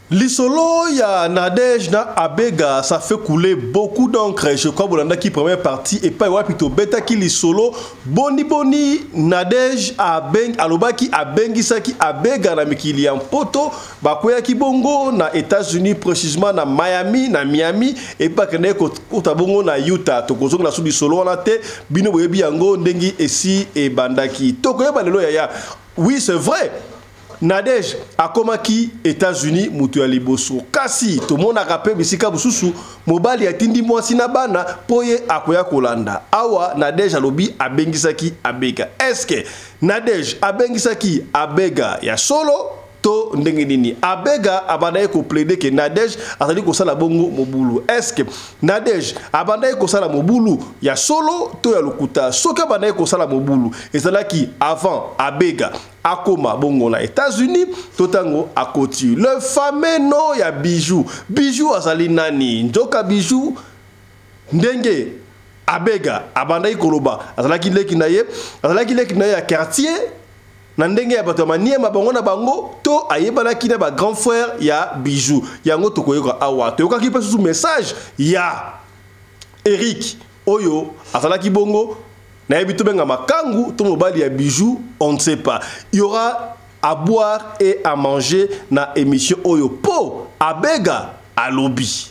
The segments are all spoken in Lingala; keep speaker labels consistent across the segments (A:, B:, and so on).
A: L'isolo ya Nadège na Abega, ça fait couler beaucoup d'encre. Je crois que qui première partie et pas plutôt bêta qui l'isolo boni Nadège Abeng alobaki abengisaki Abega na mikili en poto bakoya ki bongo na États-Unis précisément na Miami et pas que kota bongo na Utah to kozonga na subi solo na te bino boyebi yango ndengi esi e bandaki to koyeba lelo ya oui c'est vrai. Nadège akomaki États-Unis mutu ya liboso kasi to mona rappel bisika bususu mobali atindi mwasi na bana poye akoya kolanda awa Nadège alobi abengisaki Abega. Est-ce que Nadège abengisaki Abega ya solo to ndenge nini Abega abanda ko plaider que Nadège atali ko sala bongo mobulu? Est-ce que Nadège abanda ko sala mobulu ya solo to ya lokuta soka abanda ko sala mobulu ezalaki avant Abega akoma bongo na États-Unis totango akoti le fameux nom ya Bijou azali nani njoka Bijou ndenge Abega abanda ikoloba azalaki leki na ye ya quartier na ndenge ya bato maniema bango na bango to ayebana ki na ba grand frère ya Bijou yango tokoyoka awa toyoka ki pe sous message ya Eric oyo azalaki bongo na yebito benga makangu to mobali ya Bijou on ne sait pas. Il y aura à boire et à manger na émission oyo po Abega à lobby.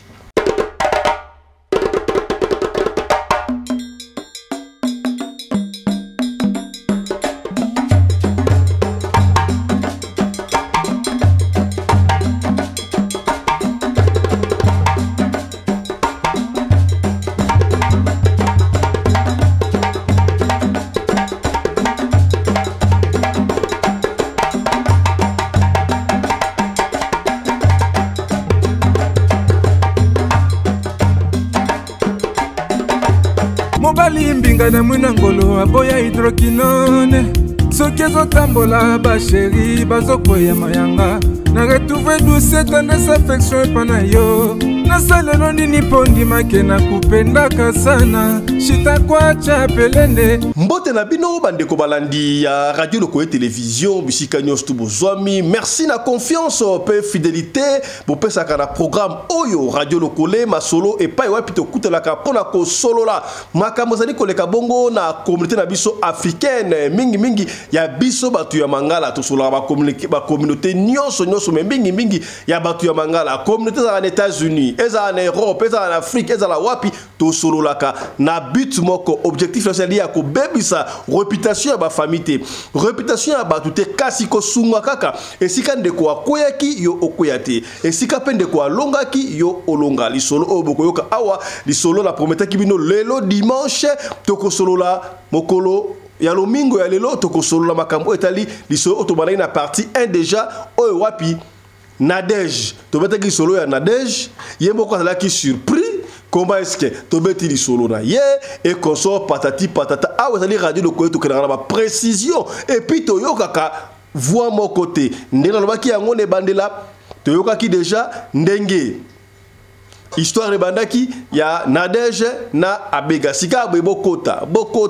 B: Mobali mbinga na mwina ngolo aboya hydroquinone soki ezotambola basheri bazokwea mayanga na retrouve douce tendresse affection epa na yo nasalelo nini mpo ndimake na kupendaka sana shitakwacha pelende
A: mbote na bino bandeko balandi ya radio lokoye télévision bisika nyonso tu bozwami merci na confiance pe fidélité bopesaka na programme oyo radio lokole masolo epai wapi tokutelaka mpona kosolola makambo ezali koleka bongo na communauté na biso africaine mingi ya biso bato ya mangala tosolaka bakommunauté nyonso me mingi ya bato ya mangala communauté ezala na États-Unis ezala na Europe ezala na Afrique ezala wapi tosololaka na but moko objectif national ya kobebisa réputation ya ba famille réputation ya bato te kasi kosunga kaka esika ndeko akoyaki yo okoyate esika pe ndeko alongaki yo olonga lisolo oyo bokoyoka awa lisolo la prometaki bino lelo dimanche tokosolola mokolo ya lomingo ya lelo tokosolola makambo etali lisolo otobanaki na partie 1 déjà oyo wapi Nadège tobetaki lisolo ya Nadège yembo azalaki surpris. Comment est-ce que tobeti li solo na ye et consort patati patata ah vous allez radio le koyo to kana ba précision et puis toyokaka voix mon côté ndena lobaki yango ne bandela toyokaki déjà ndenge histoire de bandaki ya Nadège na Abega sika bokota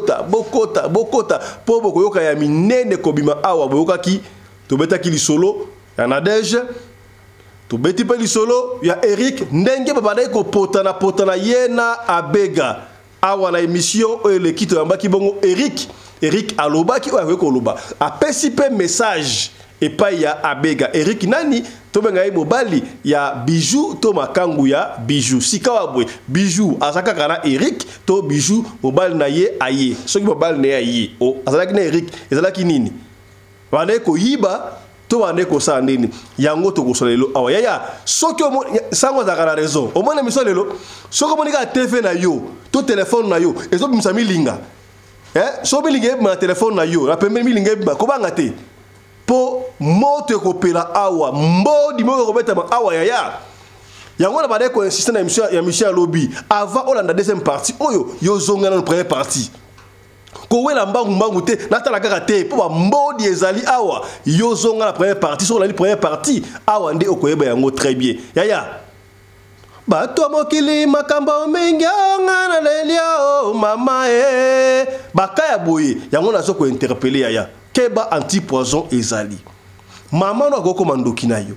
A: po bokoyoka ya minene kobima awa boyokaki tobetaki li solo ya Nadège to beti pe lisolo ya Eric ndenge babadai ko potana ye na Abega awa na émission oyo le kito yambaki bongo Eric alobaki oyo ko loba apesi pe message epai ya Abega Eric nani to benga ye mobali ya Bijou to makangu ya Bijou sika wabwe Bijou azaka kana Eric to Bijou mobali na ye aye soki mobali na ye aye o azalaki na Eric ezalaki nini bana ko yiba to ane ko sa ndeni yango to ko solelo awa yaya soki sango za kana raison o mona misolelo soko monika TV na yo to téléphone na yo ezo bimisa milinga so bilinga ma téléphone na yo la pembe milinga ba ko banga te po moto ko pela awa mbodi mo ko beta awa yaya yango na bade ko insister na émission lobby avant Olanda deuxième partie oyo yo zonga na première partie kowela mbangu te natala kaka te po ba mbodi ezali awa yo zonga la première partie sur la première partie awa nde okoyeba yango très bien yaya bato mokili makamba menga ngana lelia o mama bakaya boye yango nazo ko interpeller yaya keba anti poison ezali mama no akoko mandoki na yo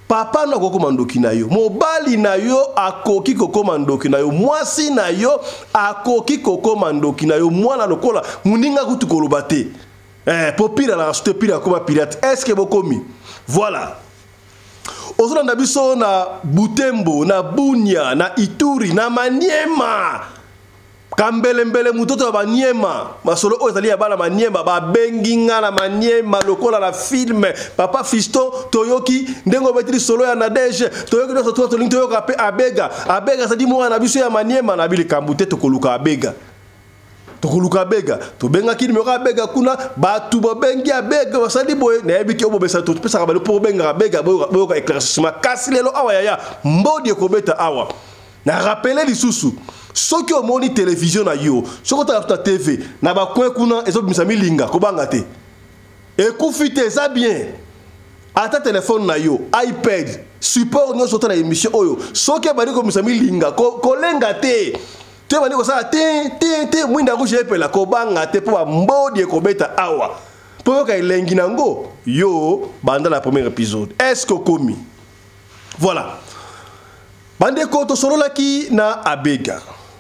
A: papa na kokoma ndoki na yo, mobali na yo akoki kokoma ndoki na yo, mwasi na yo akoki kokoma ndoki na yo, mwana lokola muninga kutu koloba te. Popira la rasote pira koma pirate. Est-ce que bokomi? Voilà. Ozona na biso na Butembo, na Bunia, na Ituri, na Maniema. Kambelembele mutoto ba Maniema. Masolo ozali ya bala Maniema ba benginga na Maniema lokola la film. Papa Fiston Toyoki ndengo betili solo ya Nadege. Toyoki no soto to linto yoka pe Abega. Abega sadi mo na biso ya Maniema na bili kambute to koluka Abega. Tokuluka bega to benga kini meka bega kuna batu bo bengi abega basali boye na yebiki obo besa to pesa ka balo po benga bega boyo ka éclaircissement kasi lelo awa ya mbodi ekobeta awa na rappeler lisusu soki omoni télévision na yo soko ta TV na ba coin kuna ezo bimisa milinga ko banga te ekufite ça bien ata téléphone na yo iPad support nyo sota na émission oyo soki bali ko bimisa milinga ko lenga te. Tu vas dire que ça, te, mwinda rouge epela ko banga te po mbodi ekobeta awa. Po ka elengi nango yo banda la premier épisode. Est-ce que komi? Voilà. Bande ko to solo laki na Abega.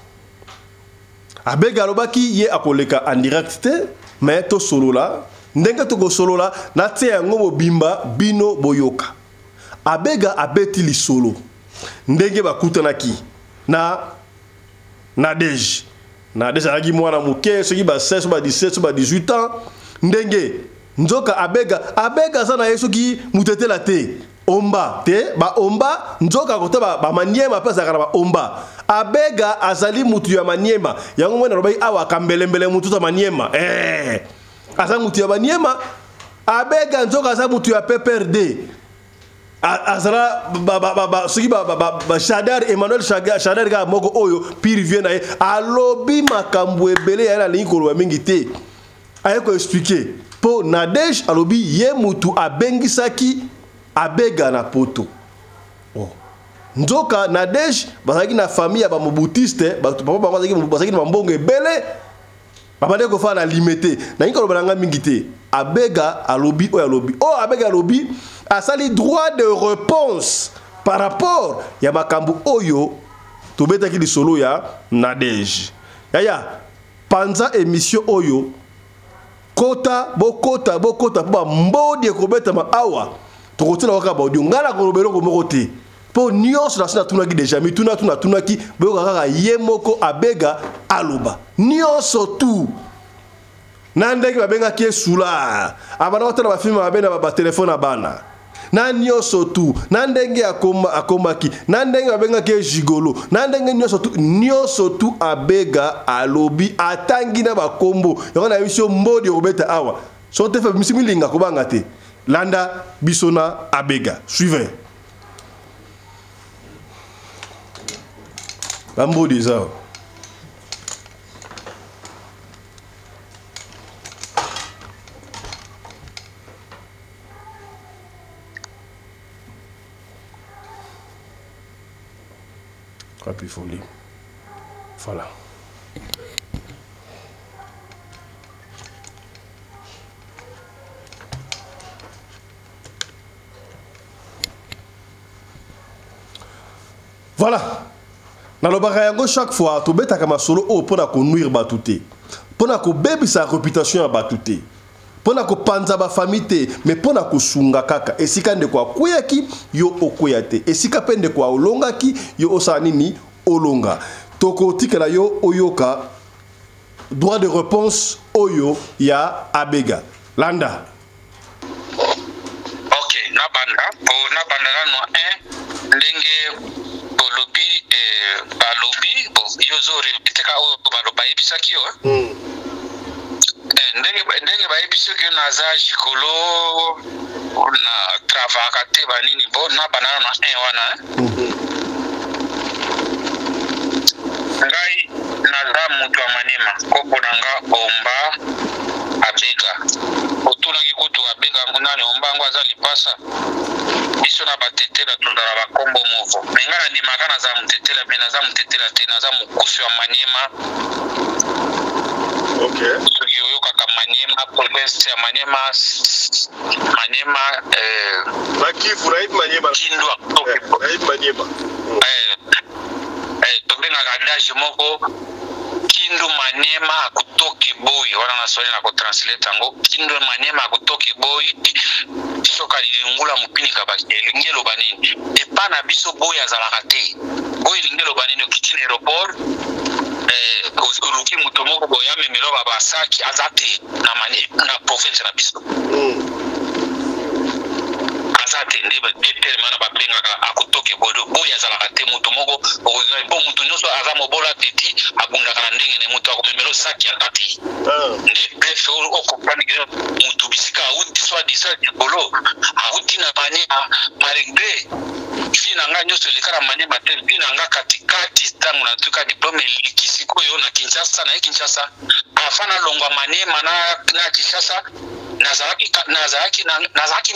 A: Abega lobaki ye akoleka en direct te, mais to solo la, ndenge to go solo la na te yango bimba bino boyoka. Abega abeti li solo. Ndenge bakutanaki na Nadege alagi mwana muke soki ba 16 ba 17 ba 18 ans ndenge nzoka abega sana yeso ki mutetela te omba te ba omba nzoka kota ba Maniema pesa kana ba omba abega azali mutu ya Maniema yango mwana robai awa kambelembele mutu ta Maniema asa mutu ya Maniema abega nzoka asa mutu ya PPRD azara soki Shadar Emmanuel Shadar ga moko oyo pire vient na alobi makambo ebele ya na likolo mingi te ayeko expliquer po Nadege alobi ye mutu abengisaki abega na poto nzoka Nadege bazaki na famille ya ba mobutiste papa bazaki na mbongo ebele babande ko fa na limité na ngikolo balanga mingi te abega alobi oyo alobi abega alobi asali droit de réponse par rapport ya makambu oyo tobeta ki lisolo ya Nadege yaya panza émission oyo kota bokota pa mbodi ekobeta ma awa tokotela waka ba audio ngala ko lobelo ko moko te po nyonso na sina tuna ki déjà mi tuna ki boyo kaka yemoko abega aloba nyonso tu nandeki babenga ki esula abana otala ba film babena ba telefone abana na nyonso tu nandenge akomaki nandenge babenga ki jigolo nandenge nyonso tu abega alobi atangi na bakombo yango na biso mbodi obeta awa so te fa misimilinga ko banga te landa bisona abega suivez bambodi zao Puis folie. Voilà. Voilà. Dans le barayango chaque fois, tu beta kama solo pour na ko nuire batouté. Pour na ko bebi sa réputation à batouté. Pour na ko panza ba famille mais pour na ko sunga kaka. Esika nde kwa kuyaki yo okoyate. Esika pende kwa olongaki yo osanini olonga. Toko tikela yo oyoka droit de réponse oyo ya abega. Landa.
C: OK, na banda no ndenge bolobi balobi yo zo répéter ka o baloba ebisaki yo. Ndenge bayebisaki naza jikolo na travaka te banini bo na banana na wana ngai naza mutu wa Maniema koko nanga omba abega otunaki kutu abega nani omba ngo aza lipasa biso na batetela tondala bakombo movo menga na ndimaka naza mutetela me naza mutetela te naza mukufi wa Maniema. Okay. Soki oyo kaka Maniema province ya Maniema
A: Makivu na Maniema
C: Kindwa
A: Maniema
C: tobenga kadage moko Kindu Maniema akutoki boy wana na swali na ko translate ngo Kindu Maniema akutoki boy soka lingula mupini kabaki lingelo banini epa na biso boy azalaka te boy lingelo banini okitini aéroport uluki mutu moko boya memelo babasaki azate na province na biso azate ndeba determina babenga akutoke bodo boy azalaka te mutu moko bo mutu nyoso azamo bola teti abunda kana ndenge ne mutu akomemelo saki azate bref okopani mutu bisika uti swa disa dibolo auti na Maniema malgré fina nga nyoso lekara Maniema te bina nga katikati tangu na tuka diplome likisi koyo na Kinshasa na Kinshasa afana longwa Maniema na Kinshasa nazaki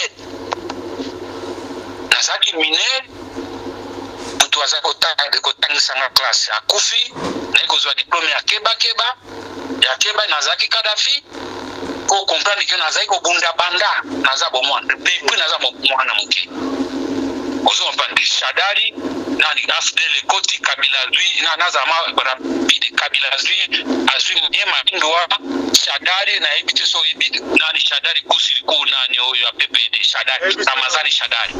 C: mine mtu azako kotangisa nga klase akufi na ikozwa diplome ya keba nazaki Kadafi ko comprendre que nazaki ko bunda banda nazabo mwana depuis nazabo mwana muke ozo mpandi Shadari nani afdele koti Kabila zui na nazama rapide Kabila zui azui Maniema ndwa Shadari na ebite so ebite nani Shadari kusiriku nani oyo ya PPD Shadari Ramazani Shadari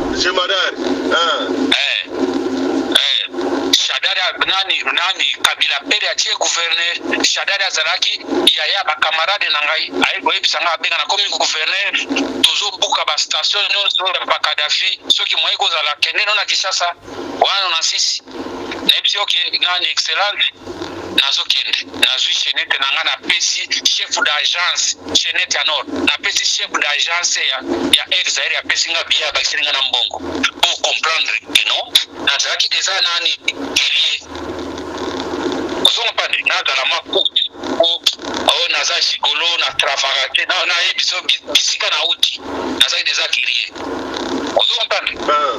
C: Shadari nani Kabila pere atie gouverneur Shadari azalaki ya ba camarade na ngai aibo ebisanga benga na komi gouverneur tozo buka ba station nyonso ba Kadafi soki moyeko zala kende na Kinshasa wana na sisi na ebisi oke nani excellent nazo kende nazui chenete nanga na pesi chef d'agence chenete ya nord na pesi chef d'agence ya exaire ya pesi nga bia ba siringa na mbongo pour comprendre que non nazaki déjà nani guerrier osonga pande nazala makuti o naza gigolo na travagate na ebiso bisika na uti nazaki déjà guerrier osonga pande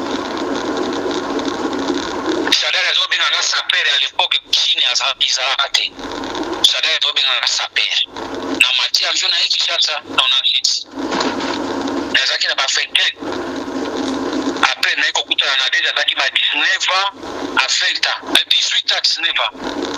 C: Shadari azobenga nga sapere à l'époque Chine azalate Shadari azobenga nga sapere na mati avion na Kinshasa na onangiti nazaki na bafete après na ekokutana na deja azaki ma 19 ans à 20 ans 18 ans 19 ans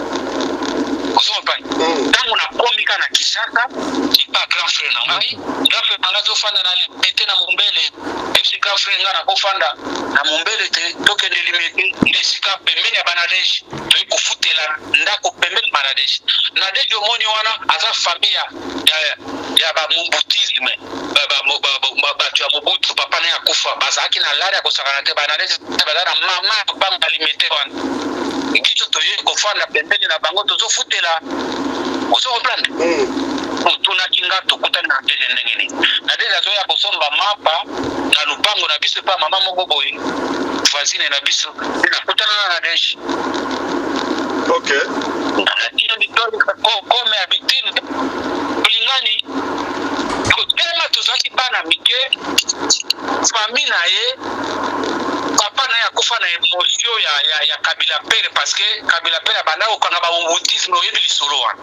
C: tangu na komika na Kinshasa ipa grand frère na ngai zofanda na limete na Mumbele epsi grand frère nga na kofanda na Mumbele te tokende limete ndisika pembeni ya Banadeji to kufutela ndako pembeni Banadeji Nadeji omoni wana aza familia ya ba mumbutisme batu ya Mobutu papa na kufa bazaki na lari ya kosakana te Banadeji bazana mama pamba limete wana ngicho toye kofanda pembeni na bango tozofutela oso comprendre tuna kinga tukutana na Nadeji ndengeni Nadeji azoya kosomba mapa na lupango na biso pa mama moko boye voisine na biso nakutana na Nadeji
A: okay
C: na bitoli comme habitude kulingani tellement tozaki bana mike famille na ye papa na ya kufa na émotion ya Kabila pere parce que Kabila pere banda okanga ba bouddhisme oyebi lisolo wana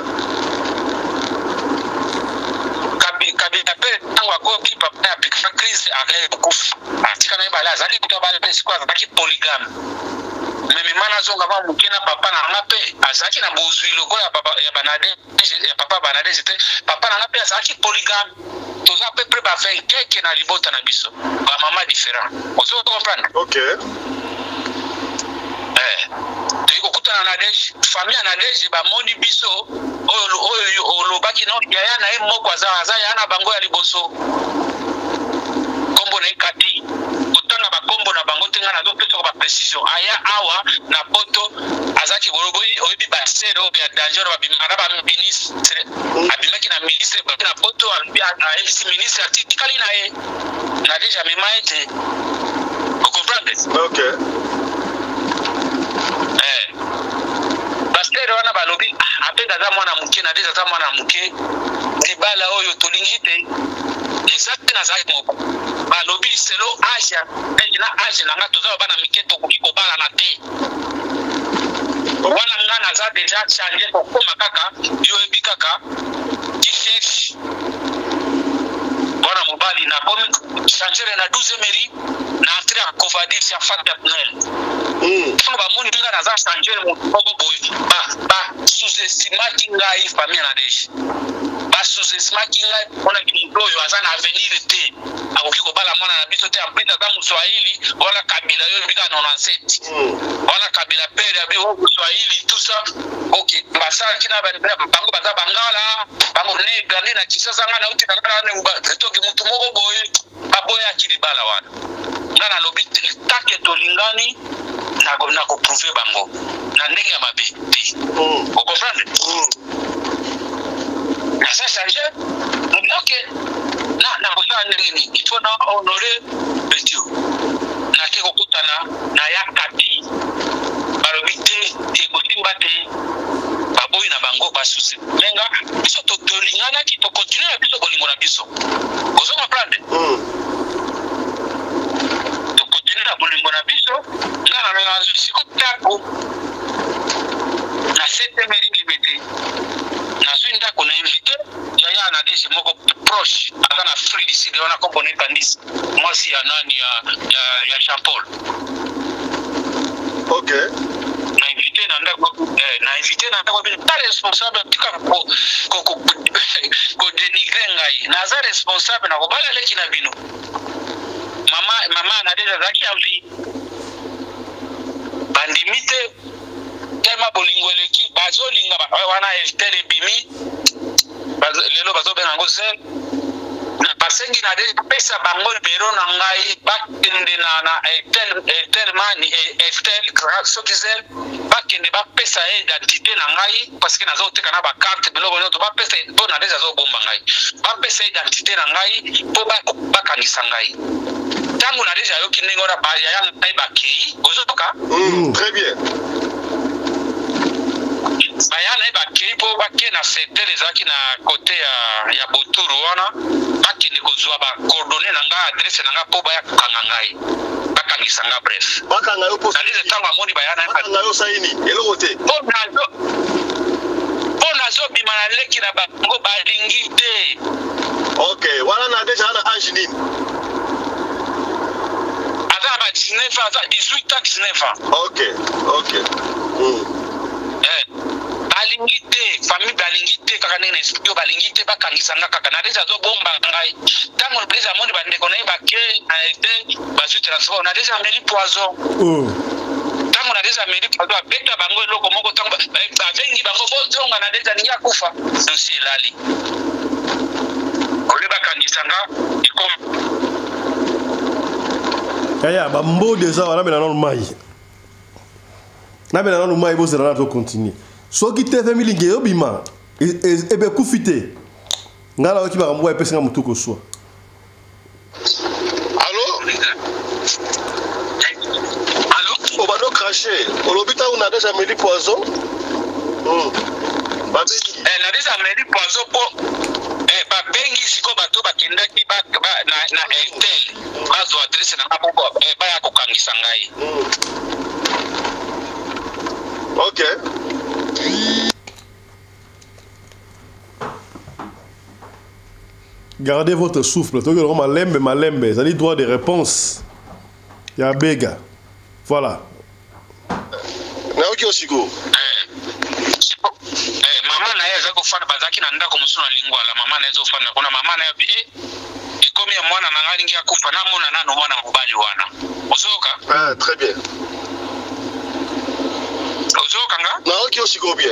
C: Kabila pere tango akoki papa ya pika crise avec kufa atika na ibala azali kutoba bale sikwa azaki polygame meme mana zonga ba mukina papa na ngape azaki na bozwi lokola ya papa ya Banadeji ya papa Banadeji te papa na ngape azaki polygame toza peu près ba 20 keke na libota na biso ba mama différent ozo comprendre
A: okay
C: tiko kutana na Nadeji famille na Nadeji ba moni biso oyo lobaki no ya na moko aza ya na bango ya liboso kombo na ikati utanga ba kombo na bango tenga na do peso ba precision aya awa na poto azaki boroboyi oyebi ba sero ya danger ba bimara ba ministre abimaki na ministre ba na poto albia isi ministre atikali na ye Nadeji amemaite vous comprenez
A: okay
C: pasteur wana balobi apenda za mwana muke na deja za mwana muke dibala oyo tolingite exacte na zaki moko balobi selo aja na aja na nga toza bana mike tokoki kobala na te wana nga na za deja changer kokoma kaka yo ebi kaka ti chef échangeur na 12e mairie na entrée à Covadir sur Fat Tunnel. Tango ba moni nga na za échangeur moko boy ba sous-estimati ngai famille na deshi. Ba sous-estimati ngai ona kimundo yo azana avenir te. Akoki ko bala mona na biso te amprita za Mswahili wala kabila yo bika 97. Wala kabila pere abi wo Mswahili tout ça. OK, basala kina ba bango baza bangala, bango negra na kisasa ngana uti kana ne toki mutu moko boy aboya kilibala wana. Ngana lobi take to lingani na ko prouver bango na ndenge ya mabe ti. Vous comprenez? Na ça change. OK. Na bosa ndenge il faut na honorer Betio. Na ke kokutana na yakati. Balobite te kotimba te. Baboyi na bango basusi. Lenga biso to lingana ki to continuer biso bolingo na biso. Vous comprenez? Na bolingo na biso ngana na sikotako na 7e mairie liberté na swinda ko na invité ya na deshi moko proche akana free d'ici de ona componer bandis moi si ya nani ya Jean Paul. OK na invité na ndako pas responsable tika ko dénigrer ngai na za responsable na ko bala leki na bino. Mama na deja zaki amvi bandimite tema bolingo leki bazolinga wana tele bimi lelo bazobena ngo sen basengi na deja pesa bango bero na ngai bakende na tel mani tel sokizel bakende ba pesa identité na ngai parce que nazo teka na ba carte biloko nyoto ba pesa bo na deja zo bomba ngai ba pesa identité na ngai po ba kanisa ngai. Tango na deja yo kiningo na ba ya ngai ba kei ozoka
A: très bien
C: ba ya ngai ba kei po ba ke na secteur ezaki na côté ya Boturu wana ba kende kozwa ba coordonnées na ngai adresse na ngai po ba ya kanga ngai ba kangisa ngai bref
A: ba kanga yo po
C: na deja tango amoni ba ya ngai ba
A: kanga yo saini eloko te
C: nazo bima na leki na bango balingi te.
A: OK wana na deja na âge nini?
C: 19 ans, 18 ans, 19 ans.
A: OK.
C: Balingite, famille balingite kaka nene studio balingite bakangisanga kaka na deja zo bomba ngai. Tango deja moni bande konaye bake na été basu transport na deja meli poison. Tango na deja meli poison beta bango eloko moko tango bavengi bango bozonga na deja ninga kufa. Dosi elali. Ole bakangisanga ikom
A: Kaya bambo déjà wana bena non mai. Na bena non mai bo zera to continuer. So ki te family nge obima e be kufite. Ngala oki ba mbo epesa mutu ko so.
C: Allô?
A: On va nous cracher. On l'obita on a déjà mis du poison. Babengi.
C: Na déjà mis du poison pour babengi siko bato bakendaki na Airtel. Bazo adresse na ngapoko baya kokangisa ngai.
A: OK. Gardez votre souffle. Toi, malembe, ça dit droit de réponse. Ya bega. Voilà. Naoki osiko.
C: Mama na yeye zako fana bazaki na ndako musuna lingwa la mama na yezo fana kuna mama na yabi ikomi ya mwana na ngali ngia kufa na mwana nano mwana mubali wana. Ozoka?
A: Très bien.
C: Ozoka nga?
A: Naoki osiko bien.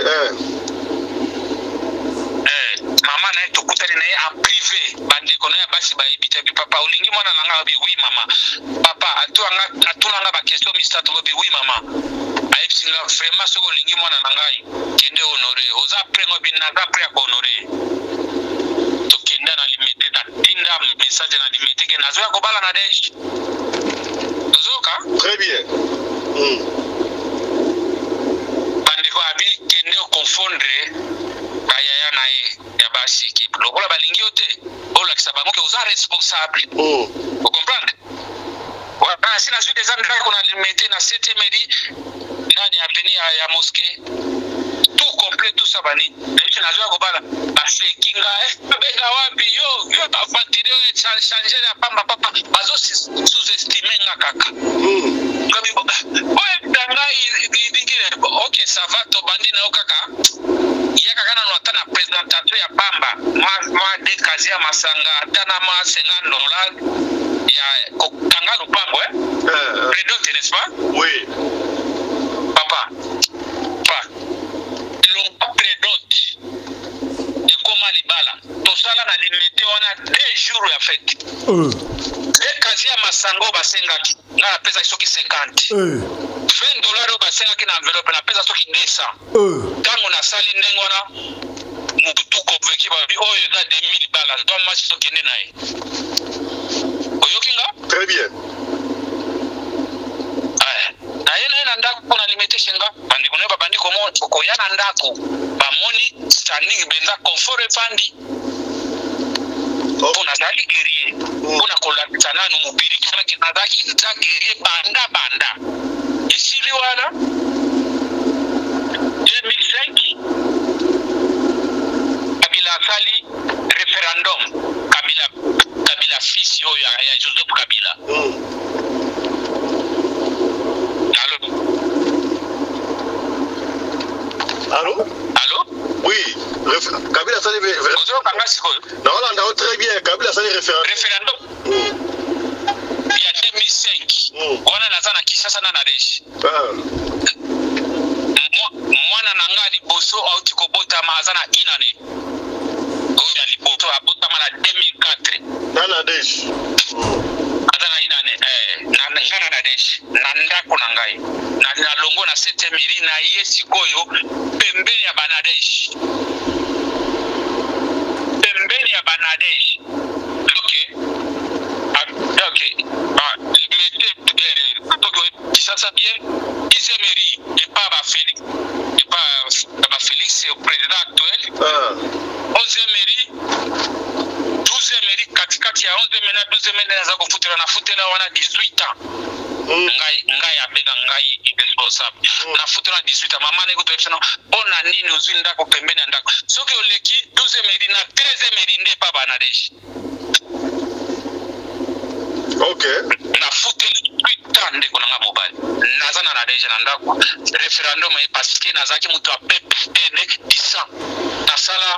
C: Mama na yeto kutani na ye en privé bandi kono ya basi ba ebita bi papa ulingi mwana na nga bi oui mama. Papa atuna nga ba question mista to bi oui mama. Aipsinga vraiment soko ulingi mwana na ngai kende honore. Oza prengo bi na za pre ko honore. To kenda na limite ta tinda message na limite ke nazo ya ko bala na deji. Ozoka?
A: Très bien.
C: Bandi ko abi kende o confondre kaya na ye ya basi ki lokola balingi ote ola kisabango ke uza responsable. Vous comprenez? Wana sina zui des amis kuna limite na 7e mairie nani avenue ya mosquée tout complet malgré tout ça bani naishi najua kobala basekinga benga wapi yo bafantire changer na papa bazo sous-estimer nga kaka comme ouais danga idingire OK ça va to bandi na kaka yaka kana no atana présentation ya pamba moi de kazia masanga atana ma $50 ya kanga lupango prédote n'est-ce pas
A: oui
C: papa prédote et comment libala to sala na limité wana 2 jours ya fête kazia masango basengaki na pesa soki 50 $20 basengaki na enveloppe na pesa soki 200 tango na sali ndengona mutuko veki ba oyo eza 2000 balles donc moi soki nde naye oyokinga
A: très bien
C: na ndako na limitation nga bandiko ne babandiko mo ko yana ndako bamoni standing benza confort efandi ona zali guerrier ona kolakisa nanu mubiriki na kinadaki za guerrier banda esili wana 2005 Kabila sali referendum Kabila fils yo ya Joseph Kabila Allô?
A: Oui, Kabila sali non, très bien, Kabila sali
C: référendum. Il y a 2005. On a la Kishasa na Nadesh. Moi na liboso auti ko bota mazana inane. Oya liboso abota mala 2004.
A: Na Nadesh.
C: Azana inane na Nadesh. Na ndako na ngai. Na longo na 7 mili na yesi koyo pembeni ya Banadesh. Pembeni ya Banadesh. OK. Ça bien, Isemeri et pas Félix. Et pas Félix, c'est le président actuel. 11e mairie, 12e mairie, katikati ya 11e mairie, 12e mairie, naza kufutela na futela wana 18 ans. Ngai abega ngai irresponsable. Na futela 18 ans. Mama neko tepsana, ona nini uzwi ndako pembeni ya ndako. Soki oleki 12e mairie na 13e mairie nde pa Banadesh.
A: OK.
C: Na futela 8 ans ndeko nanga mobile. Nazana na deja na ndako referendum parce que nazaki mutu a PPN 10 ans. Nasala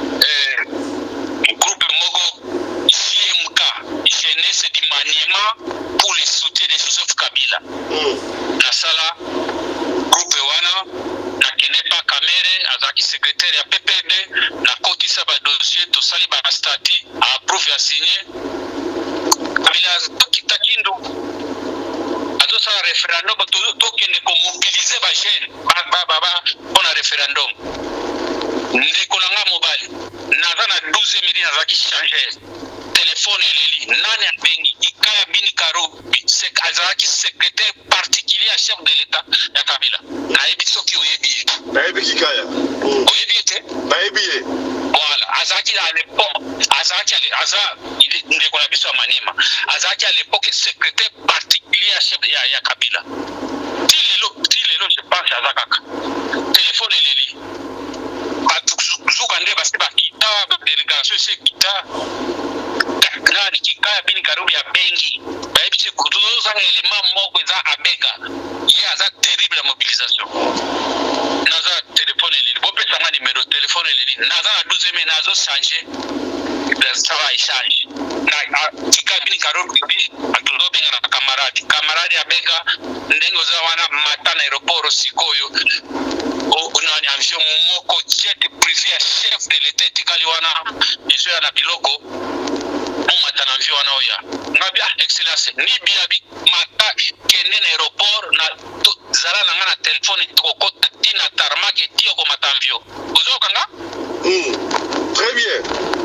C: groupe Mogo JMK, Jeunesse du Maniema pour le soutien de Joseph Kabila. Nasala groupe wana na Kenepa Kamere azaki secrétaire ya PPD na kotisa ba dossier to sali ba stati a approuve ya signé Kabila Takindo azosa referendum tokende ko mobiliser ba jeune baba on a referendum ndeko nanga mobile nazana 12 mili nazaki changer téléphone eleli nani abengi ikaya bini karobi azaki secrétaire particulier à chef de l'état ya Kabila na ebisoki oyebi
A: na ebi kikaya
C: oyebi te
A: na ebi
C: voilà azaki à l'époque ndeko na biso Manema azaki à l'époque secrétaire particulier à chef ya Kabila tilelo je pense azakaka téléphone eleli zuka nde basi bakita délégation chez kita nani kikaya bini karubi ya bengi baebise kutuzo élément moko za abega ya za terrible mobilisation naza téléphone eleli bo pesa nga numéro téléphone eleli naza na 12 mais nazo changer ça va échange na kikaya bini karubi atuzo benga na camarade abega ndengo za wana mata na aéroport sikoyo nani avion moko jet privé ya chef de l'état etikali wana izo ya na biloko mata na avion wana oya ngabia excellence ni biabi mata kende na aéroport na zala na ngana téléphone kokota tina tarmake tio ko mata avion ozoka nga
A: très bien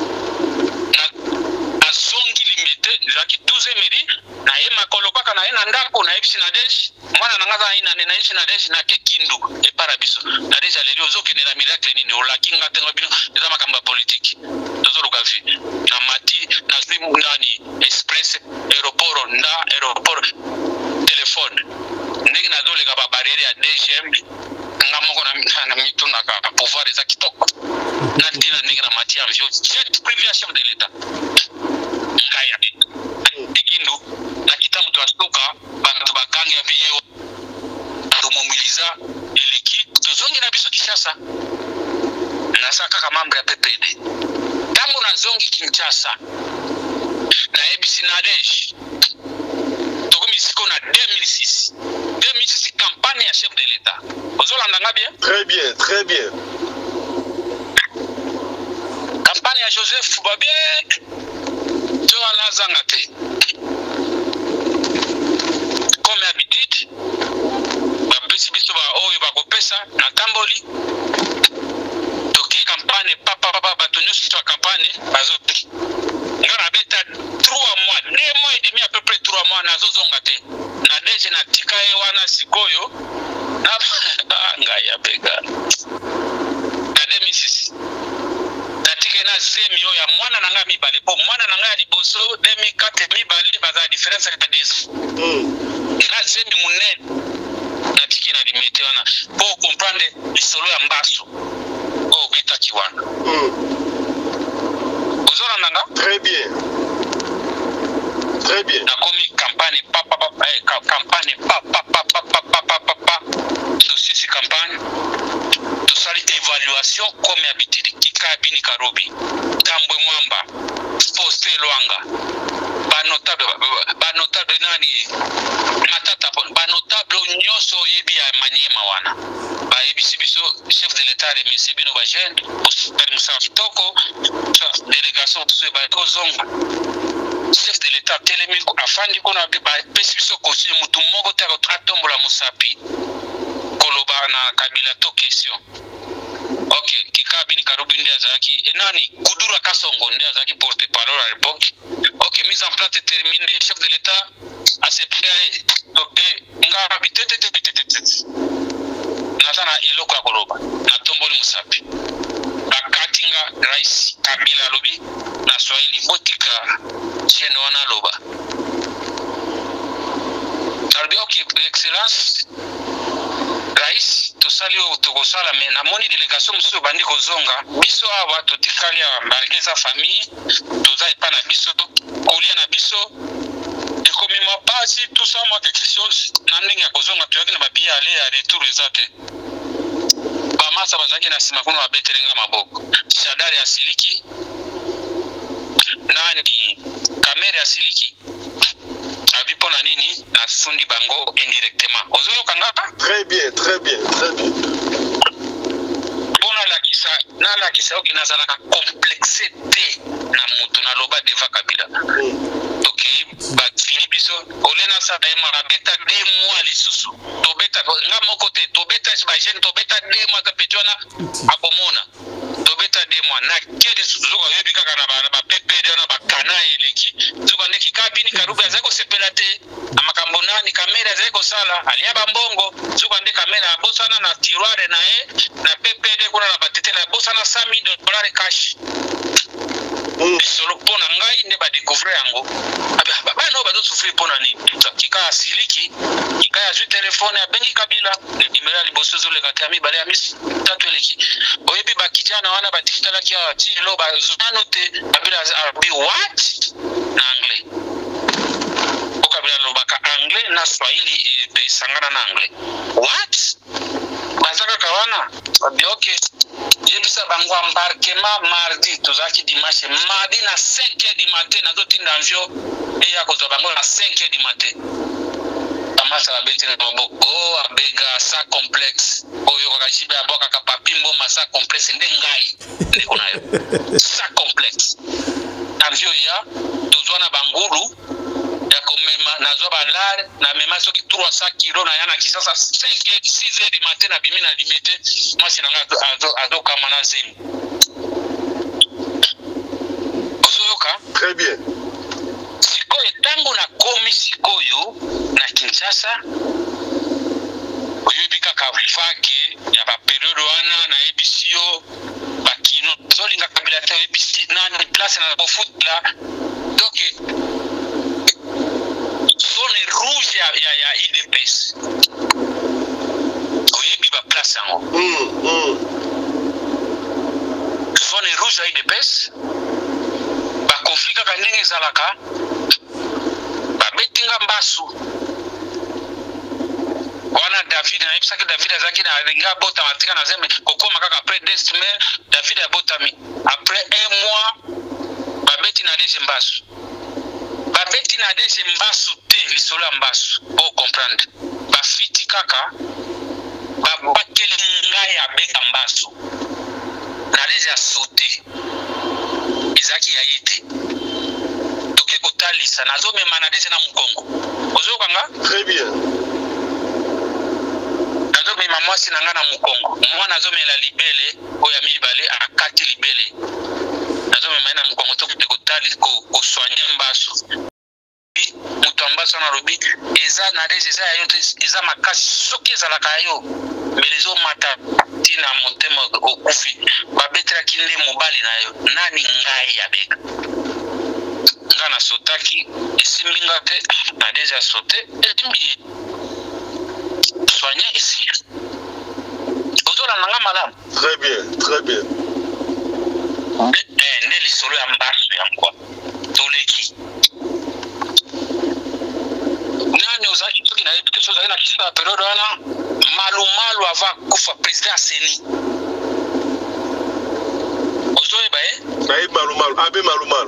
C: na zongi limité zaki 12 midi na yema kolopaka na ena ndako na ebisi na desh mwana na ngaza ina na ishi na desh na ke kindu e parabiso na deja leli ozoki na miracle nini olakinga tengo bino eza makamba politique tozoro kafi na mati na simu nani express aéroport téléphone ndenge na dole ka ba barrière ya DGM ngamoko na mitu na ka pouvoir territoire eza kitoko na ndina ndenge na matière vio jet privé ya chef de l'état ngaya dikindu na kitamu twasuka bantu bakangi ya biyo tumobiliza eleki tuzongi na biso Kinshasa na saka kama mambo ya PPD tangu na zongi Kinshasa na ABC Nadej tokomisiko na 2006 campagne ya chef de l'état ozolanda nga bien
A: Très bien.
C: campagne ya Joseph Babie to anazanga te comme habitude bapesi biso ba oyo bakopesa na tamboli toki campagne papa bato nyonso to campagne bazoki nga na beta 3 mois 2 mois et demi à peu près 3 mois nazozonga te na deje na tika ye wana sikoyo na ngaya bega na 2006 natike na zemi oyo ya mwana na nga mibale po mwana na nga ya liboso 2004 mibale baza différence ya 10 na zemi munene natiki na limite wana po comprendre lisolo ya mbaso o beta kiwana ozona nanga
A: Très bien.
C: na komi campagne campagne tosisi campagne tosali évaluation comme habitude kikabini karobi tambwe mwamba poste lwanga banotable nani matata banotable nyonso yebi ya Maniema wana bayebisi biso chef de l'état remercie bino ba jeune osali musala kitoko délégation tuso bakozonga chef de l'état telemi afandi kona bapesi biso conseil mutu moko te atombola musapi koloba na Kabila to question ok kikabini karubi ndi azaki enani Kudura Kasongo ndi azaki porte parole à l'époque ok mise en place terminée chef de l'état a se prêt ok nga habitete natana iloko akoloba na tomboli musapi bakatinga rais Kabila lobi na Swahili botika jeno wana loba albi ok excellence rais tosali o tokosala me na moni délégation musu bandi kozonga biso awa totikali ya bargeza famille toza epa na biso kolia na biso ekomi mapasi tout ça moi quelque chose na ndenge ya kozonga toyaki na babiye ale ya retour eza te bamasa bazalaki na nsima kuna babetelenga maboko Shadari ya Siliki nani kamera ya Siliki abipo na nini na fundi bango indirectement ozoyoka ngaka
A: Très bien.
C: bona la kisa oki nazalaka complexité na mutu na loba deva Kabila ok ba fini biso olena sa daima rabeta 2 mois lisusu tobeta nga moko te tobeta ba jeune tobeta 2 mois kapetwana akomona tobeta 2 mois na kedi zuko yebi kaka na ba PPD na ba kana eleki zuko ndeki kabini karuba zako sepelate amakambo nani kamera zako sala aliaba mbongo zuko ndeki kamera abosana na tiroire na na PPD kuna na batete na bosana $100,000 cash solo pona ngai ne ba découvrir yango bano bazo souffrir pona ni kika Siliki kika ya ju telefone ya bengi Kabila numéro ya liboso zo le katami bale ya mis tatu eleki oyebi ba kijana wana batikala kia ti lo ba zanote Kabila abi what na anglais o Kabila lo baka anglais na Swahili pe sangana na anglais what bazaka kawana abi okay yebisa bango embarquement mardi tozaki dimanche mardi na 5h du matin nazotinda avion eya kozwa bango na 5h du matin amasa babeti na maboko abega sa complexe oyo kakajibe aboka kapapimbo masa complexe nde ngai ndeko nayo sa complexe avion ya tozwa na bangulu ya komema nazwa balare na mema soki 300 kilo na yana Kisasa 6h du matin na bimi na limite mwasi na nga azo kama na zemi ozoyoka
A: Très bien.
C: sikoyo tango na komi sikoyo na Kinshasa oyebi kaka vake ya baperiode wana na ebisio bakino zolinga Kabila te ebisi nani place na bofutla donc zone rouge ya IDPS oyebi ba place yango 12 à IDPS ba conflit kaka ndenge zalaka ba betinga mbasu wana David na ipsa ke David azaki na ringa bota matika na zeme kokoma kaka après 2 semaines David a botami après 1 mois ba beti na des mbasu ba beti na des mbasu te lisolo mbasu pour comprendre ba fiti kaka ba bakeli ngai ya beka mbasu na des a sauté izaki ya yite toke kotalisa nazo mema na des na mukongo ozo kanga
A: très bien
C: nazo mema mwasi na ngana mukongo mwana nazo mela libele oya mibale akati libele nazo mema na mukongo toke kotali ko soigner mbasu mutu ambaso na robi eza na des eza yo eza makasi soki eza la kayo melezo mata tina motema okufi babetra kinde mobali nayo nani ngai ya beka ngana sotaki esimbinga te na des a sauté esimbi soigner ici ozola nanga madame
A: très bien
C: ne lisolo ya mbasu ya mkwa toleki nani ozaki soki na epike soki na kisa periode wana malu ava kufa président Seni ozoyeba
A: nayi malu abe malu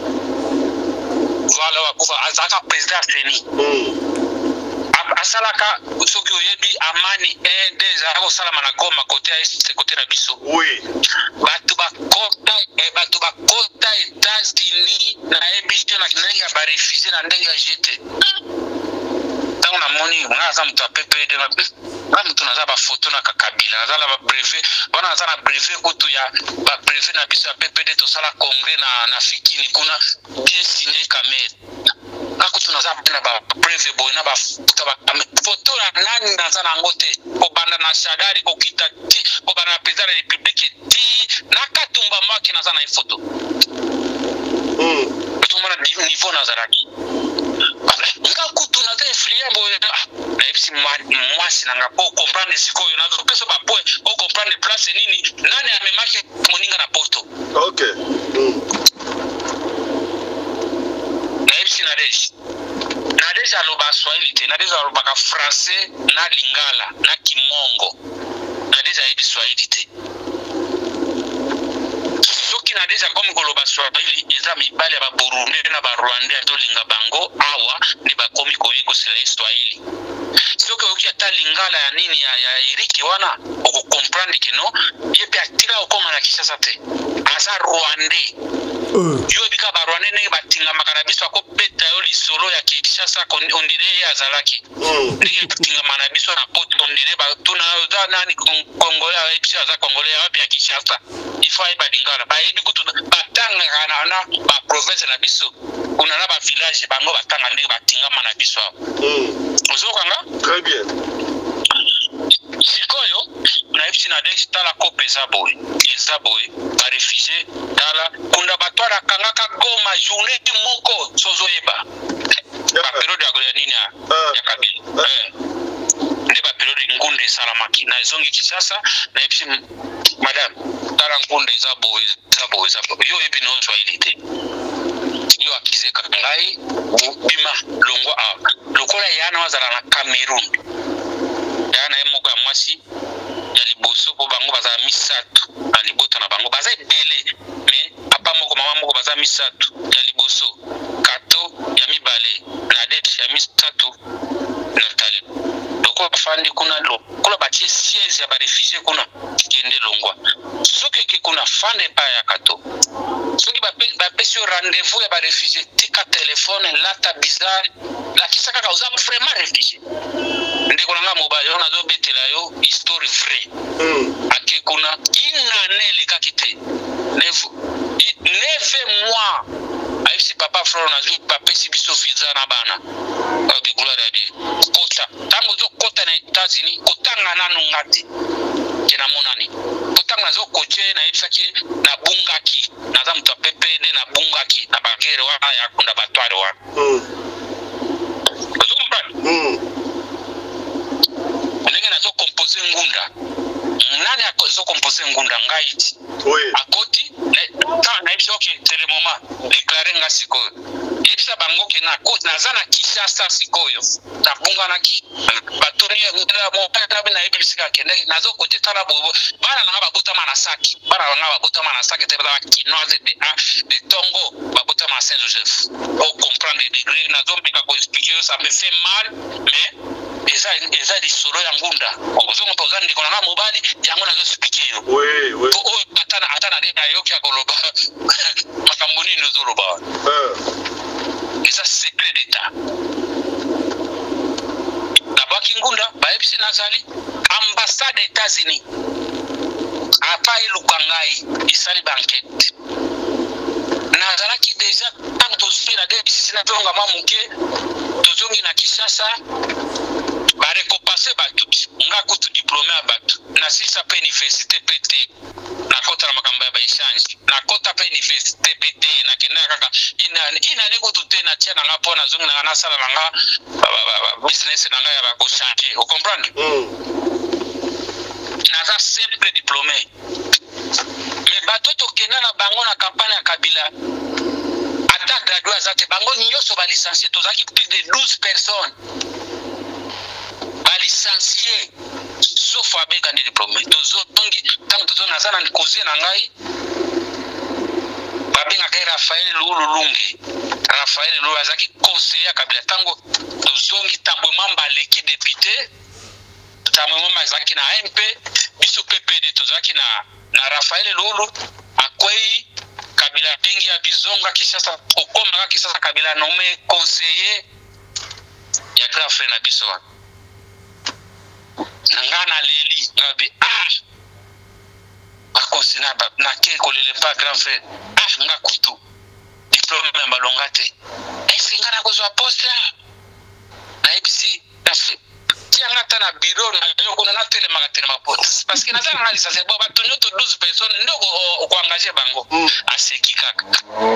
C: voilà wa kufa azaka président Seni asalaka soki oyebi amani des ako salama na Goma côté à est côté na biso
A: oui
C: batu bakota États-Unis na ebisi na ndenge ya ba réfugié na ndenge ya jete tango na moni ngaza mtu apepe de na mtu naza ba photo na kakabila naza la ba brevet wana naza na brevet kutu ya ba brevet na biso ya PPD to sala congrès na fikini kuna bien signé kamera na kutu naza na ba brevet boy na ba photo na nani naza na ngote ko banda na shadari ko kitati ko banda na président de la république ti na katumba mwake naza na photo tumana niveau nazaraki nga kutu na te fliambo na ipsi mwasi nanga po comprendre sikoyo na pesa ba point o comprendre place nini nani amemaki moninga na poto
A: okay
C: na ipsi na deja aloba Swahili te na deja aloba ka français na lingala na kimongo na deja ibi Swahili te soki na deja comme koloba Swahili eza mibale ba Burundi na ba Rwanda dolinga bango awa ni ba komi koyeko sila Swahili soki oki ata lingala ya nini ya Eriki wana oko comprendre que no yepe atila okoma na Kinshasa te asa Rwandais yo bika ba Rwandais ne batinga makarabiso ko peta yo lisolo ya Kinshasa ondire ya zalaki ndi batinga manabiso na poto ondire ba tuna nani Congolais ya epsi za Congolais ya bia Kinshasa ifai ba lingala ba yebi kutu batanga kana ba province na biso kuna na ba village bango batanga ndi batinga manabiso ozokanga
A: très bien
C: sikoyo na epsi na des tala kope zaboy ba réfugié tala kunda batwala kangaka Goma journée moko sozoyeba ba periode ya nini ya kabila ndi ba periode ngunde salamaki na zongi Kinshasa na epsi madame tala ngunde zaboy yo ebi no Swahili te yo akize kangai bima longwa lokola yana wazala na Cameroon yana emoko ya mwasi ya liboso po bango baza misatu na libota na bango baza ebele mais papa moko mama moko baza misatu ya liboso kato ya mibale na det ya misatu Nathalie loko bafandi kuna lokola batie siège ya ba réfugié kuna kende longwa soki kuna fande pa ya kato soki ba pesi rendez-vous ya ba réfugié tika téléphone lata bizarre la kisaka ka uza vraiment réfugié ndeko nanga mobile ona zo betela yo histoire vrai ake kuna inanele kakite 9 mois aisi papa frère na zo papa si biso visa na bana de gloire à Dieu kota tango zo kota na États-Unis kotanga nanu ngati kena monani kotanga zo koche na ifaki na bungaki na za mtu PPD na bungaki na bagere wa ya kunda batware wa ndenge na zo composer ngunda nani akozo composer ngunda ngaiti akoti nga sikoyo yebisa bango ke naza na Kinshasa sikoyo nabunganaki batori mopata na yebi bisika kendeki nazokote tala bobo bana nanga babotama na saki bana nanga babotama na saki te bana kinoise de Tongo babotama na Saint-Joseph pour comprendre les degrés nazomeka ko expliquer ça me fait mal mais eza lisolo ya ngunda ozongo toza ndiko nanga mobali yango nazo expliquer yo
A: oui
C: o atana de ayoki akoloba makambo nini nozoloba eza secret d'état nabaki ngunda bayebisi nazali ambassade États-Unis apa eluka ngai isali banquete nazalaki deja ntango tozwi na debisisi na tonga mamuke tozongi na Kinshasa barekompase bato nga kutu diplôme ya bato nasilisa mpe université pe te nakota na makambo ya baechange nakota mpe université pe te nakendaka kaka inane kutu te natia na nga mpo nazongi nanga nasala na nga business na nga ya bakochange ocomprendre naza simple diplômé mais bato tokenda na bango na campagne ya Kabila ata gradué aza te bango nyonso balicencié tozalaki plus de 12 personnes balicencié sauf abeka nde diplômé tozongi ntango tozongi naza na kozie na ngai babengaka Raphaël Lulunge Raphaël Lulu azalaki conseiller ya Kabila ntango tozongi ntango mamba aleki député ntango mamba azalaki na MP biso PPD tozalaki na Raphaël Lulu akwei Kabila bengi ya bizonga Kinshasa okomaka Kinshasa Kabila nommé conseiller ya grand frère na biso nanga na leli ngabi bakonsina na ke kolele pa grand frère nga kutu diplôme ya balonga te est-ce nga na kozwa poste na ebisi tianga ta na bureau na yo kuna na telemaka telema poste parce que naza nga lisansi bo bato nyoto 12 personnes ndoko ko engager bango aseki kaka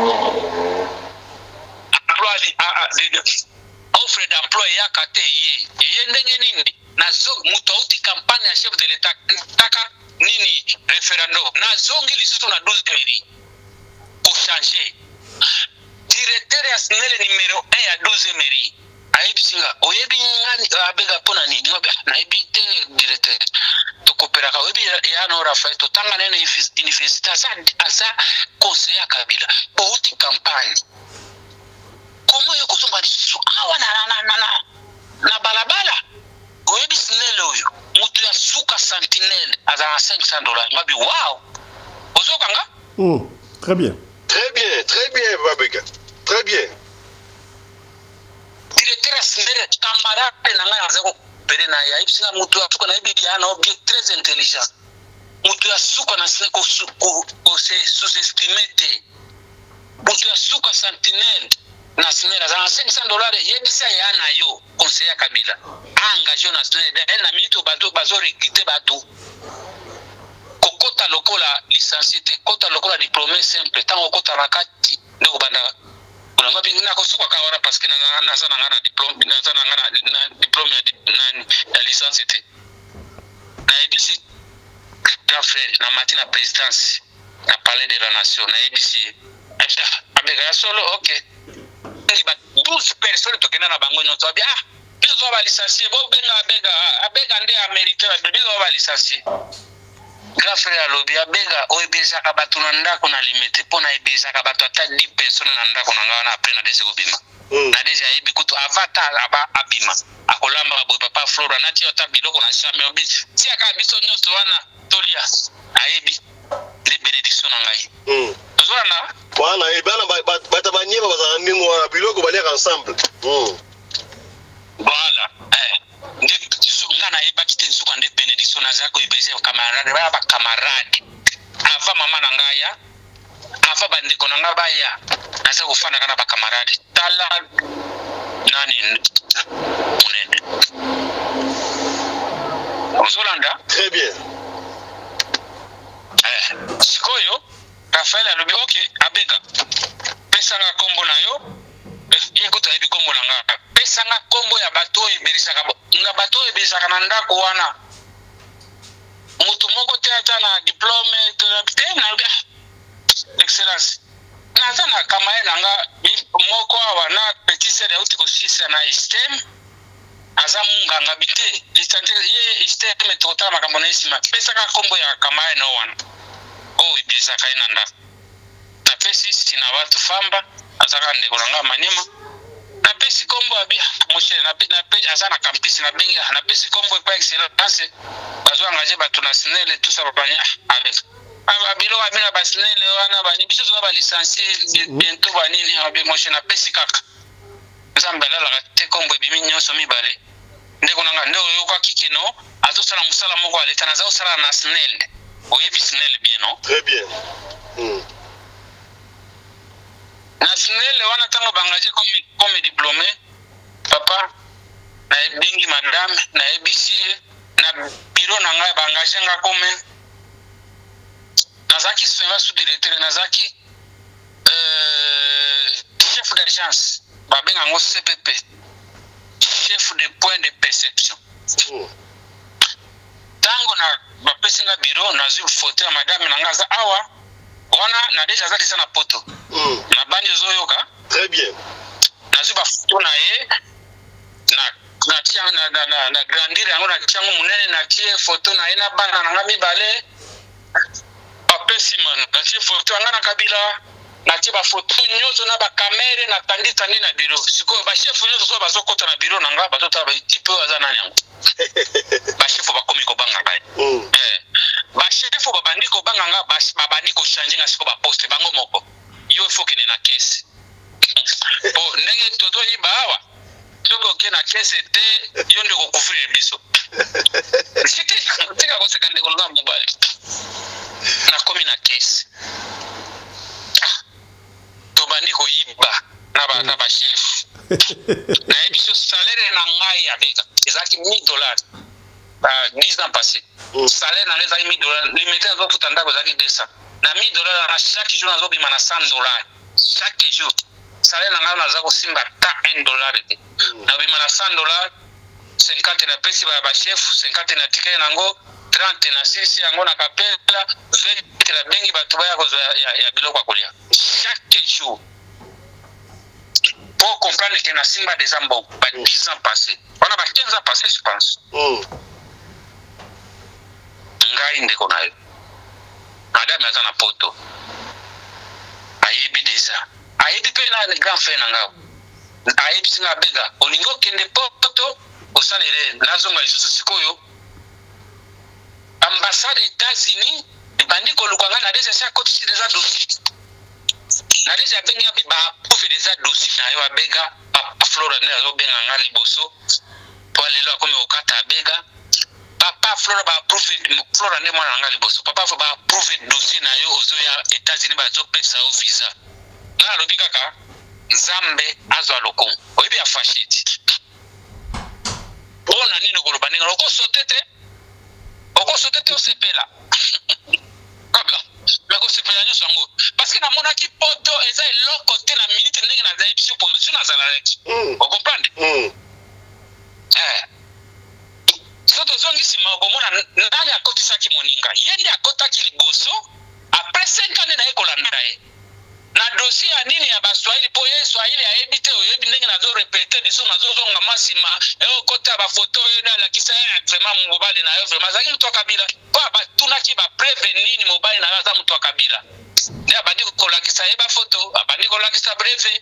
C: offre d'emploi ya kate ye ndenge nini nazo muto uti campagne ya chef de l'état taka nini référendum nazongi lisusu na 12 mairie ko changer directeur ya SNEL numéro 1 ya 12 mairie ayibisinga oyebi ngani abega pona nini na ebite directeur to kopera ka oyebi ya no Rafael to tanga nene université asa conseiller Kabila po uti campagne komo yo kozomba lisusu awa na balabala oyebi SNEL oyo mutu ya suka sentinelle aza $500 ngabi wow ozokanga
A: très bien Babeka très bien
C: directeur SNEL camarade na nga azako pere na ya ibsinga mutu ya suka na ibi ya na object très intelligent mutu ya suka na SNEL ko se sous-estimer te mutu ya suka sentinelle na SNEL aza $500 yebisa ya na yo conseiller Kabila engagé na SNEL na minute bato bazo recruter bato kokota lokola licencié te kota lokola diplômé simple tango kota na kati ndoko banda unanga bina ko suka ka ora parce que naza na diplôme naza na diplôme ya licencié te na ABC grand frère na matina présidence na palais de la nation na ABC abega solo okay 12 personnes tokena na bango nyonso abi biso ba licencié bo abega nde américain biso ba licencié grand frère alobi abega oyebeza ka bato na ndako na limite pona ebeza ka bato ata 10 personnes na ndako na ngana après na dese kobima na deja yebi kutu avatar aba abima akolamba boy papa Flora na tia ta biloko na chame obi tia ka biso nyonso wana tolia ayebi les bénédictions na ngai tozwana
A: wana ebana bata banyeba bazana ningo wana biloko balia ensemble
C: voilà ngana yeba kite nsuka nde bénédiction na zako ibeze camarade ba camarade ava mama na ngaya ava bandeko na nga baya naza kufana kana ba camarade tala nani munene Ozolanda
A: très bien
C: sikoyo Rafael alobi okay abega pesanga kombo na yo yekuta yebi kombo na nga pesanga kombo ya bato eberisaka nga bato eberisaka na ndako wana mutu moko te ata na diplôme te na excellence naza na kamaye nanga moko wana petit sere auti kosisa na system aza munganga bite istante ye system etota makambo na isima pesa ka kombo ya kamaye no wana ibisa kaina nda na pesi sina watu famba azaka ndeko nanga manima na pesi kombo abia moshe na pesi azana campus na benga na pesi kombo kwa excellence bazwa ngaje batu na sinele tout ça babanya avec abilo abina basinele wana bani biso zo ba licencier bientôt banini abi moshe na pesi kaka zambala la te kombo bimi nyoso mibale ndeko nanga ndo yokwa kikino azo sala musala moko aleta na zo sala na sinele oyebi sinele bien non
D: très bien
C: national wana tango bangaje comme diplômé papa na bingi madame na ABC na bureau na ngai bangaje nga comme nazaki sous directeur nazaki chef d'agence babenga ngo CPP chef de point de perception tango na bapesi nga bureau nazu photo ya madame na ngaza awa wana na deja zati sana poto na bandi zoyoka
D: très bien
C: nazu ba photo na ye na tia na grandir yango na tiango munene na tie photo na ye na bana na ngami bale papesi man na tie photo anga na kabila na tie ba photo nyoso na ba kamera na tandi na bureau siko ba chef nyoso so bazokota na bureau na nga bazota ba type azana nyango ba chef ba komi ko banga bai ba chef ba bandi ko banga nga ba bandi ko changer nga siko ba poste bango moko yo faut que na caisse bo nenge toto yi bawa toko ke na caisse te yo ndiko kufuri biso tika ko sekande ko ngam mobile na komi na caisse to bandi ko yiba na ba chef na ebiso salaire na ngai ya beka ezaki $1000 10 ans passés salaire na les $1000 limité à votre tanda ko zaki 200 na $1000 na chaque jour nazo bima na $100 chaque jour salaire na ngai nazo ko simba ta $1 te na bima na $100 50 na pesi ba chef 50 na ticket nango 30 na sisi yango na kapela 20 la bengi batu baya ko ya biloko kolia chaque jour pour comprendre que na simba des ambons pas 10 ans passés on a pas 15 ans passés je pense ngai ndeko nayo madame azana poto ayebi déjà ayebi pe na grand frère nanga ayebi singa bega olingo kende poto osalere nazonga lisusu sikoyo ambassade États-Unis bandi ko lukanga na déjà sa côté déjà dossier na déjà benga bi ba pour déjà dossier na yo abega papa Flora ne azo benga ngali boso to alelo comme okata bega papa Flora ba approve Flora ne mwana ngali boso papa ba approve dossier na yo ozo ya États-Unis ba zo pesa o visa na lobika ka Nzambe azo alokon oyebi afashiti ona nini ko lobaninga loko sotete osepela kaka la ko sepela nyo sango parce que na mona ki poto eza eloko te na minute ndenge na zai biso position na zala rek o comprendre soto zongi sima ko mona ndani akotisa ki moninga yende akotaki liboso après 5 ans na ekolanda ye na dossier ya nini ya baswahili po ye swahili ya ebite oyebi ndenge nazo répéter biso nazo zonga masima kota ba photo na la kisa ya vraiment mobile na yo vraiment zaki mtu kabila po ba tunaki ba prevenir ni mobile na za mtu kabila ndia bandi ko la kisa ba photo abandi ko la kisa brevet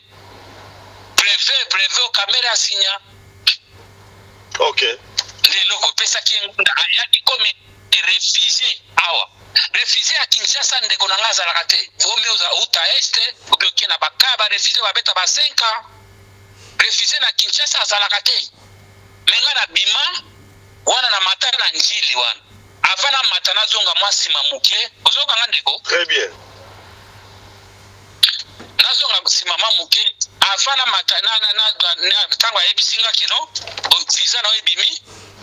C: o camera sinya
D: OK
C: ndilo ko pesa ki ya ikomi réfugié awa réfugié à Kinshasa ndeko na ngaza la kate vomé uza uta este obioki na bakaba réfugié babeta ba 5 ans réfugié na Kinshasa za kate menga na bima wana na matana na njili wana avana matana zonga mwasi mamuke ozoka ngandeko
D: très bien
C: nazonga simama muke avana matana na tangwa ebisinga kino visa na ebimi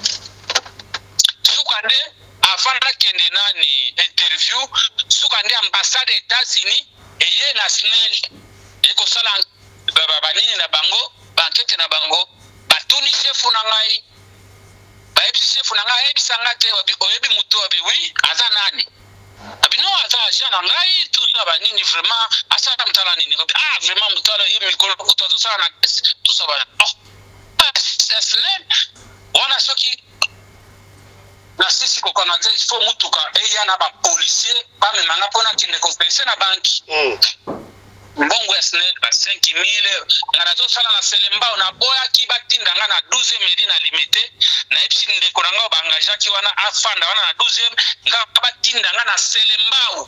C: sukande afanda kende nani interview sukande ambassade États-Unis eye na SNEL eko sala banini na bango bankete na bango batuni chef na ngai ba ebi chef na ngai ebi sangate oyebi muto abi oui aza nani abino ata jana ngai tout ça ba nini vraiment asa mtala nini vraiment mtala yimi mikolo kuto tout ça na tout ça ba c'est wana soki na sisi ko connecter il faut mutuka eya na ba policier ba memanga pona kinde compenser na banki mbongo ya SNEL ba 5000 ngana zo sala na selemba na boya ki batinda ngana 12e medi na limité na epsi ndeko nanga ba engagement ki wana afanda wana na 12e ngaba batinda ngana selemba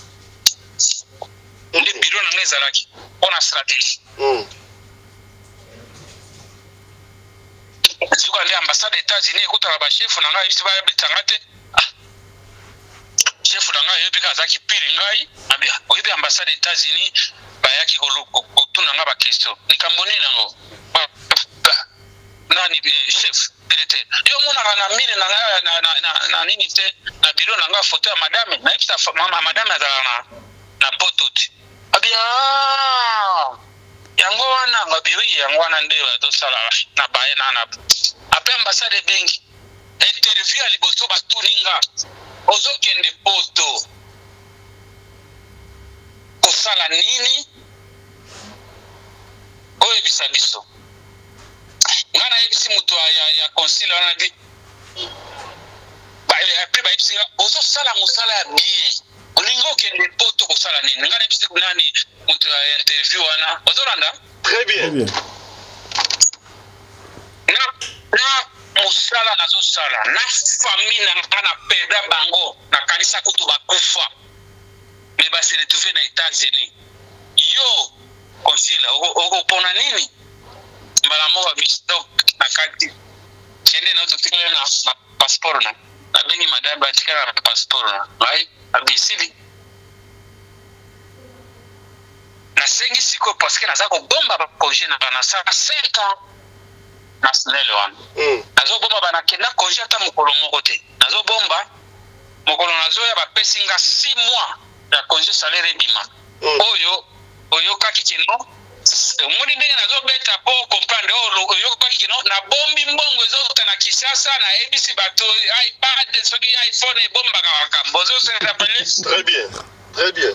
C: ndi biro na ngeza laki ona strategie Zuka ndi ambassade États-Unis ekutala ba chef na ngai isi ba bitangate chef na ngai yebika zaki pili ngai abia oyebi ambassade États-Unis bayaki kotuna nga ba question nikamboni nango nani chef militaire yo mona kana mine na nini te na biro na nga photo ya madame na ipsa mama madame azala na pototi abia yango wana ngabiri yango wana ndewa to sala na bae na ape ambassade bengi interview aliboso batuninga ozokende poto kosala nini oye bisabiso ngana yebisi mutu ya consul wana di après ba yebisi ozo sala musala ya bien olingo kende poto kosala nini ngana yebisi kunani mutu ya interview wana ozolanda
D: Très bien.
C: Na musala nazo sala na famille na ngana peda bango na kanisa kutu bakufa me ba se retrouver na États-Unis yo konsila oko pona nini mbala moga bisto na kati chende na utofikile na passport na bengi madame batikana na passport na right abisili na sengi siko parce que nazako bomba ba congé na bana sa 5 ans na SNEL wana nazo bomba bana kenda congé ata mokolo moko te nazo bomba mokolo nazo ya ba pesinga 6 mois ya congé salaire bima oyo kaki kino mudi ndenge nazo beta po comprendre oyo kaki kino na bombi mbongo ezota na Kinshasa na ABC bato iPad soki iPhone bomba ka wakambozo se rappelle
D: Très bien. Très bien.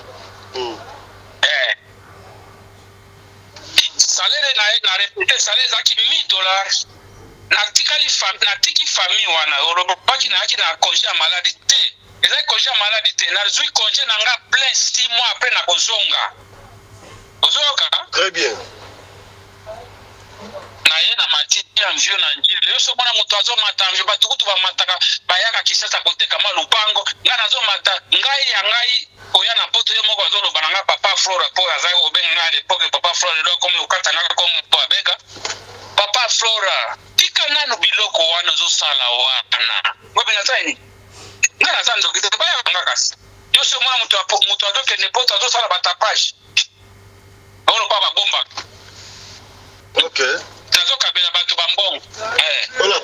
C: Salaire na répéter salaire zaki $1000 na tiki famille wana orobaki na yaki na congé maladie te eza congé maladie te na zui congé na nga plein 6 mois après na kozonga ozoka
D: Très bien.
C: na ye na matiti ya mvio na njili yo so mwana mutu azo mata mvio batukutu ba mataka bayaka Kinshasa koteka ma lupango nga nazo mata ngai ya ngai oya na poto ye moko azolo bananga papa Flora po azaye obenga nga l'époque papa Flora lo comme ukata nga comme po abega papa Flora tika nanu biloko wana zo sala wana ngobenga tsaini ngana zando kitaba nga kasi yo so mwana mutu azoke ne poto azo sala batapage ono pa bomba
D: OK.
C: nazo kabela bato bambongo
D: Voilà.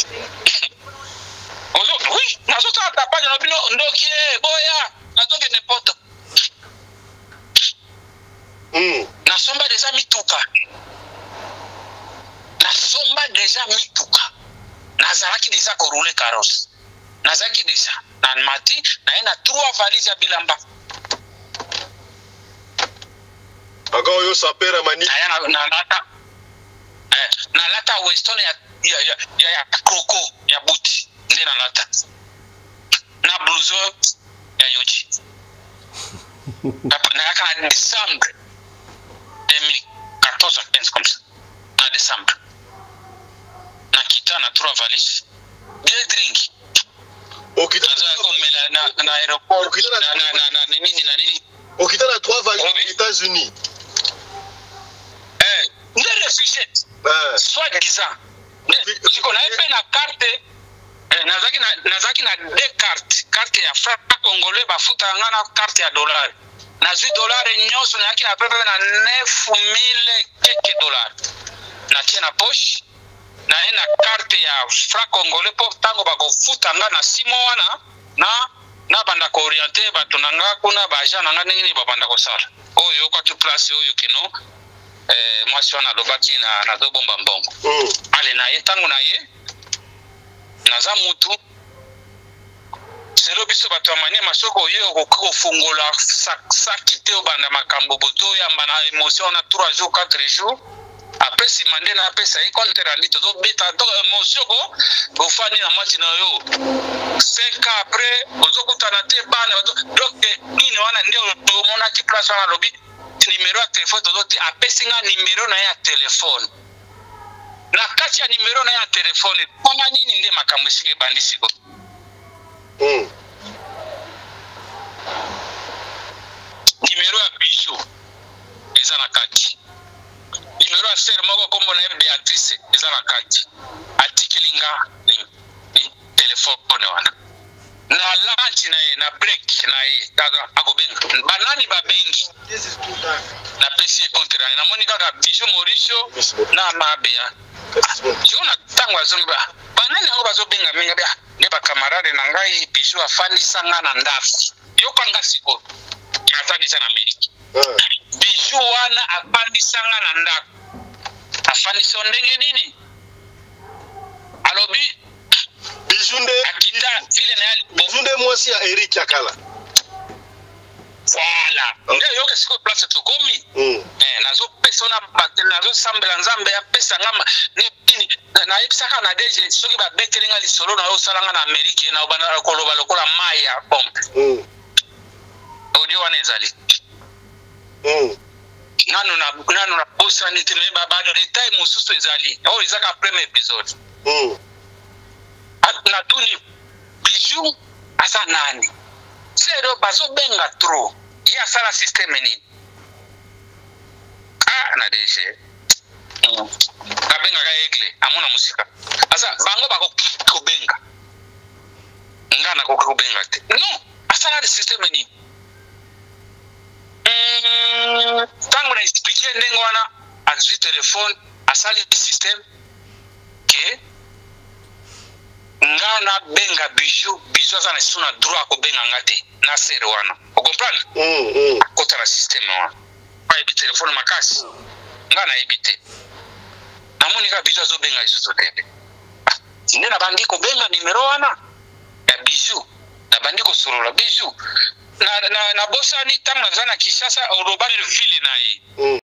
C: ozo oui nazo sala tapage no bino ndoki boya nazo ke ne poto nasomba deja mituka nazalaki deja korule carrosse nazalaki deja na mati na ena 3 valises ya bilamba
D: Encore yo sapera mani.
C: na lata Weston ya kroko ya buti nde na lata na blouson ya yoji na yaka na décembre 2014 à 15 comme ça en décembre na kita na 3 valises 2 drinks na aéroport na nini
D: okita na 3 valises aux États-Unis
C: nde réfugié soi-disant niko na epe na carte nazaki na 2 carte ya franc congolais bafuta ngana carte ya dollar na $10 nyonso nayaki na pepe na 9000 quelques dollars natie na poche na ena carte ya franc congolais po tango bakofuta nga na 6 mois wana na banda ko orienter bato nanga kuna ba agent nanga ndenge babanda kosala oyo kwatu place oyo kino mwasi wana lobaki na zobomba mbongo ale na ye tango na ye naza mutu selo biso bato ya Maniema soko oyo kofungola saki te obanda makambo boto yamba na émotion na 3 jours 4 jours après si mande na pesa e contre randi to beta to émotion ko ofani na match na yo 5 ans après ozokutana te bana donc nini wana ndio mona ki place na lobby numéro ya téléphone to ti apesinga numéro na ya téléphone na kati ya numéro na ya téléphone kama nini nde makambo sike bandisi ko numéro ya Bijou eza na kati numéro ya sœur moko kombo na Beatrice eza na kati atikilinga ni téléphone wana na lunch na break na ye akobenga banani babengi na pesi contre na moni kaka Bijou Mauricio na Mabea jona tango azomba banani yango bazobenga minga bia ne ba camarade na ngai Bijou afandisa nga na ndafu yokanga siko nataki sana Amerika Bijou wana afandisa nga na ndafu afandisa ndenge nini alobi
D: Bijou nde
C: akita vile na yali
D: Bijou nde mwasi ya Eric Yakala
C: voilà ndio yoke siko place tokomi nazo pesa na batel nazo sambela nzambe ya pesa ngama nini na ebisaka na deje soki ba betelinga lisolo na yo salanga na Amerika na obana koloba lokola maya pompe audio wana ezali nanu na bosa ni tene baba de detail mususu ezali o izaka premier episode na tuni Bijou asa nani sero bazo benga trop ya sala system ni na deje kabenga ka egle amona musika asa bango bako kubenga ngana ko kubenga te no asala de system ni tango na expliquer ndengo wana azwi telefone asali system ke ngana benga Bijou asa na suna droit ko benga ngate na sere wana o comprendre akota na system wana pa ebi telefone makasi ngana ebite namoni ka Bijou azo benga isusu tebe nina bandi ko benga numero wana ya Bijou na bandi ko solola Bijou na bosa ni tango zana Kishasa orobani ville na ye